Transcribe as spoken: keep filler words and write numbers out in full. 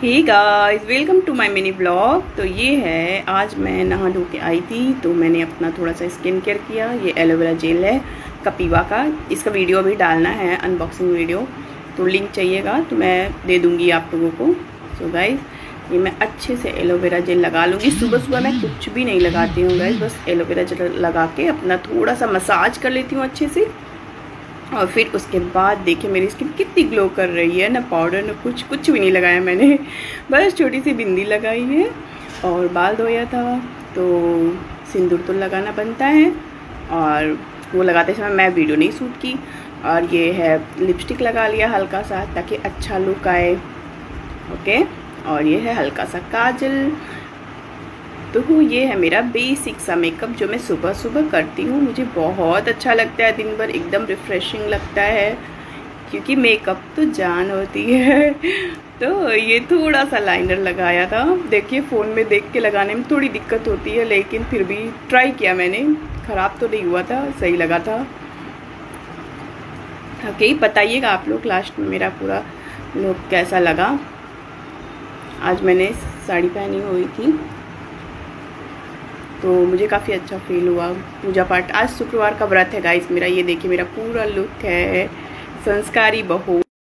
Hey guys, welcome to my mini blog. तो ये है, आज मैं नहा धो के आई थी तो मैंने अपना थोड़ा सा स्किन केयर किया। ये एलोवेरा जेल है कपीवा का। इसका वीडियो अभी डालना है, अनबॉक्सिंग वीडियो, तो लिंक चाहिएगा तो मैं दे दूँगी आप लोगों को। सो so गाइस, ये मैं अच्छे से एलोवेरा जेल लगा लूँगी। सुबह सुबह मैं कुछ भी नहीं लगाती हूँ गाइस, बस एलोवेरा जेल लगा के अपना थोड़ा सा मसाज कर लेती हूँ अच्छे से। और फिर उसके बाद देखिए मेरी स्किन कितनी ग्लो कर रही है। ना पाउडर ना कुछ कुछ भी नहीं लगाया मैंने, बस छोटी सी बिंदी लगाई है और बाल धोया था। तो सिंदूर तो लगाना बनता है और वो लगाते समय मैं वीडियो नहीं शूट की। और ये है लिपस्टिक लगा लिया हल्का सा ताकि अच्छा लुक आए। ओके, और ये है हल्का सा काजल। तो ये है मेरा बेसिक सा मेकअप जो मैं सुबह सुबह करती हूँ। मुझे बहुत अच्छा लगता है, दिन भर एकदम रिफ्रेशिंग लगता है क्योंकि मेकअप तो जान होती है। तो ये थोड़ा सा लाइनर लगाया था। देखिए फ़ोन में देख के लगाने में थोड़ी दिक्कत होती है, लेकिन फिर भी ट्राई किया मैंने, ख़राब तो नहीं हुआ था, सही लगा था। ओके, बताइएगा आप लोग लास्ट में मेरा पूरा लुक कैसा लगा। आज मैंने साड़ी पहनी हुई थी तो मुझे काफ़ी अच्छा फील हुआ। पूजा पाठ, आज शुक्रवार का व्रत है गाइस मेरा। ये देखिए मेरा पूरा लुक है, संस्कारी बहू।